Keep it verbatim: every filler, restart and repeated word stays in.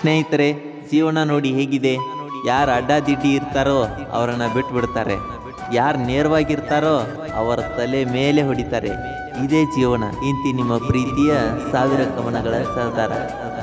ಸ್ನೇಹಿತರೆ, ಜೀವನ ನೋಡಿ ಹೇಗಿದೆ. ಯಾರು ಅಡ್ಡಾದಿಡ್ಡಿ ಇರ್ತಾರೋ ಅವರನ್ನ ಬಿಟ್ಟು ಬಿಡ್ತಾರೆ, ಯಾರು ನೇರವಾಗಿರ್ತಾರೋ ಅವರ ತಲೆ ಮೇಲೆ ಹೊಡಿತಾರೆ. ಇದೇ ಜೀವನ. ಇಂತಿ ನಿಮ್ಮ ಪ್ರೀತಿಯ ಸಾವಿರ ಕವನಗಳ ಸರ್ದಾರ.